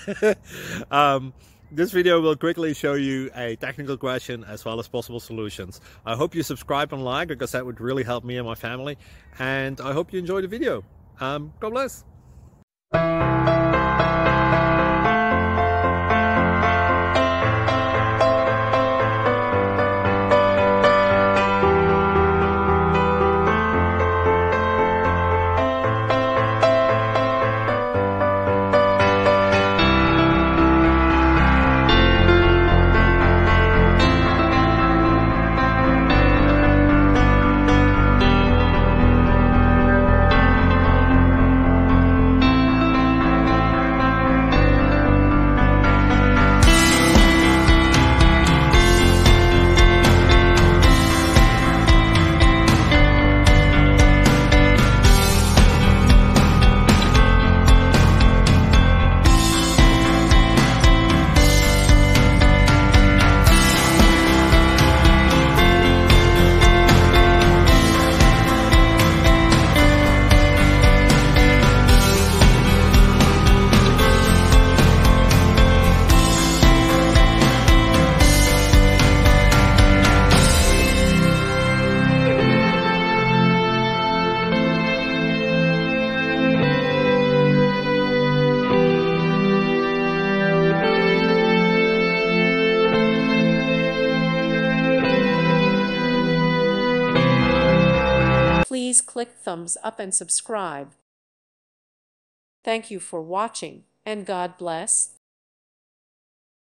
um, this video will quickly show you a technical question as well as possible solutions. I hope you subscribe and like, because that would really help me and my family. And I hope you enjoy the video. God bless. Please click thumbs up and subscribe. Thank you for watching, and God bless.